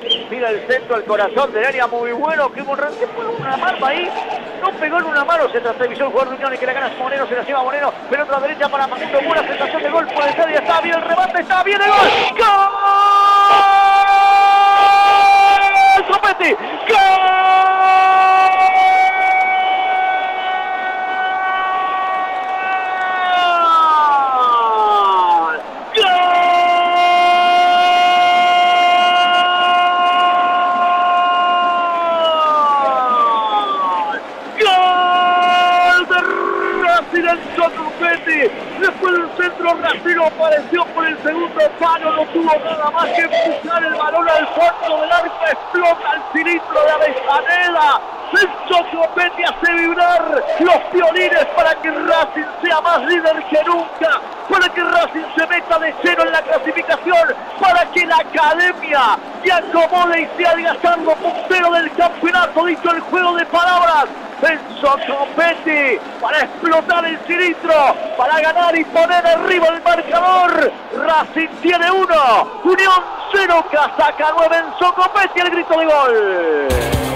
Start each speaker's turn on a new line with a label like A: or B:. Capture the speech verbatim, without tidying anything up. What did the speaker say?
A: Mira el centro, el corazón del área, muy bueno. Que Monreal se pone una mano ahí. No pegó en una mano. Se transferó el jugador de Unión y que la gana Moreno. Se la lleva Moreno. Pelota derecha para Facundo. Buena sensación de gol. Puede ser y está bien el remate. Está bien el gol. ¡Gol! ¡Copetti! ¡Gol! Copetti, después del centro Racino apareció por el segundo palo, no tuvo nada más que empujar el balón al fondo del arco, explota el cilindro de Avellaneda. Celso Copetti hace vibrar los violines para que Racing sea más líder que nunca, para que Racing se meta de cero en la clasificación, para que la academia se acomode y sea Gallardo puntero del campeonato, dicho el juego de palabras. Celso Copetti para explotar el cilindro, para ganar y poner arriba el marcador. Racing tiene uno, Unión cero, Casaca nueve, Enzo Copetti el grito de gol.